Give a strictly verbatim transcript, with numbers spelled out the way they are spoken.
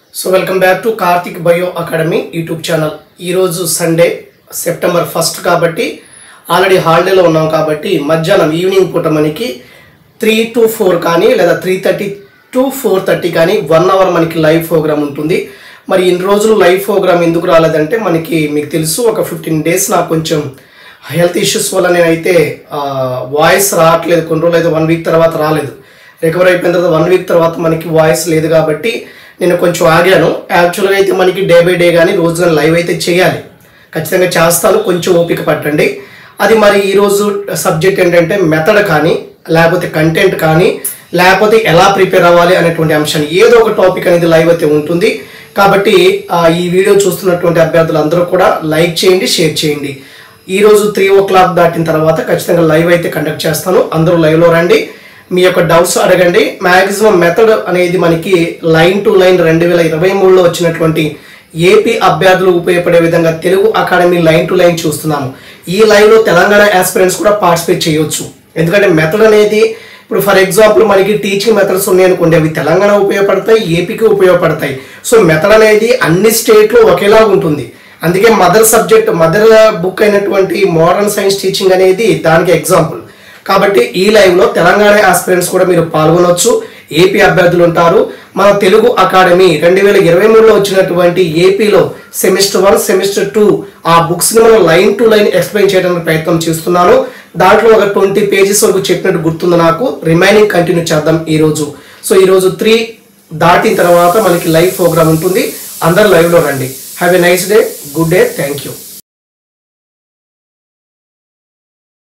So welcome back to Karthik Bio Academy YouTube channel. ఈ రోజు Sunday September first కాబట్టి already హాలిడేలో ఉన్నాం కాబట్టి మధ్యాహ్నం ఈవినింగ్ పూట మనకి త్రీ టు ఫోర్ కానీ లేదా three thirty to four thirty కానీ వన్ అవర్ మనకి లైవ్ ప్రోగ్రామ్ ఉంటుంది. మరి ఇన్ని రోజులు లైవ్ ప్రోగ్రామ్ ఎందుకు రాలేదంటే మనకి మీకు తెలుసు ఒక ఫిఫ్టీన్ డేస్ నాకు కొంచెం హెల్త్ ఇష్యూస్ వల్ల నేనైతే వాయిస్ రావట్లేదు. కొన్ని రోజులు అయితే వన్ వీక్ తర్వాత రాలేదు. రికవర్ అయిపోయిన తర్వాత వన్ వీక్ తర్వాత మనకి వాయిస్ లేదు కాబట్టి నేను కొంచెం ఆగాను. యాక్చువల్గా అయితే మనకి డే బై డే కానీ రోజు కానీ లైవ్ అయితే చేయాలి, ఖచ్చితంగా చేస్తాను, కొంచెం ఓపిక పట్టండి. అది మరి ఈరోజు సబ్జెక్ట్ ఏంటంటే మెథడ్ కానీ లేకపోతే కంటెంట్ కానీ లేకపోతే ఎలా ప్రిపేర్ అవ్వాలి అనేటువంటి అంశాన్ని ఏదో ఒక టాపిక్ అనేది లైవ్ అయితే ఉంటుంది. కాబట్టి ఈ వీడియో చూస్తున్నటువంటి అభ్యర్థులు అందరూ కూడా లైక్ చేయండి, షేర్ చేయండి. ఈరోజు త్రీ ఓ క్లాక్ దాటిన తర్వాత ఖచ్చితంగా లైవ్ అయితే కండక్ట్ చేస్తాను. అందరూ లైవ్లో రండి, మీ యొక్క డౌట్స్ అడగండి. మ్యాక్సిమం మెథడ్ అనేది మనకి లైన్ టు లైన్ రెండు వేల ఇరవై మూడులో వచ్చినటువంటి ఏపీ అభ్యర్థులు ఉపయోగపడే విధంగా Telugu academy line to line చూస్తున్నాము. ఈ లైవ్లో తెలంగాణ ఆస్పిరెంట్స్ కూడా పార్టిసిపేట్ చేయొచ్చు. ఎందుకంటే మెథడ్ అనేది ఇప్పుడు ఫర్ ఎగ్జాంపుల్ మనకి టీచింగ్ మెథడ్స్ ఉన్నాయనుకోండి, అవి తెలంగాణ ఉపయోగపడతాయి, ఏపీకి ఉపయోగపడతాయి. సో మెథడ్ అనేది అన్ని స్టేట్లో ఒకేలా ఉంటుంది. అందుకే మదర్ సబ్జెక్ట్ మదర్ బుక్ అయినటువంటి మోడర్న్ సైన్స్ టీచింగ్ అనేది దానికి ఎగ్జాంపుల్. కాబట్టి ఈ లైవ్లో తెలంగాణ ఆస్పిరెంట్స్ కూడా మీరు పాల్గొనవచ్చు, ఏపీ అభ్యర్థులు ఉంటారు. మన తెలుగు అకాడమీ రెండు వేల ఇరవై మూడులో వచ్చినటువంటి ఏపీలో సెమిస్టర్ వన్ సెమిస్టర్ టూ ఆ బుక్స్ని మనం లైన్ టు లైన్ ఎక్స్ప్లెయిన్ చేయడానికి ప్రయత్నం చేస్తున్నాను. దాంట్లో ఒక ట్వంటీ పేజెస్ వరకు చెప్పినట్టు గుర్తుంది నాకు. రిమైనింగ్ కంటిన్యూ చేద్దాం ఈరోజు. సో ఈరోజు త్రీ దాటిన తర్వాత మనకి లైవ్ ప్రోగ్రామ్ ఉంటుంది. అందరు లైవ్లో రండి. Have a nice day, good day, thank you.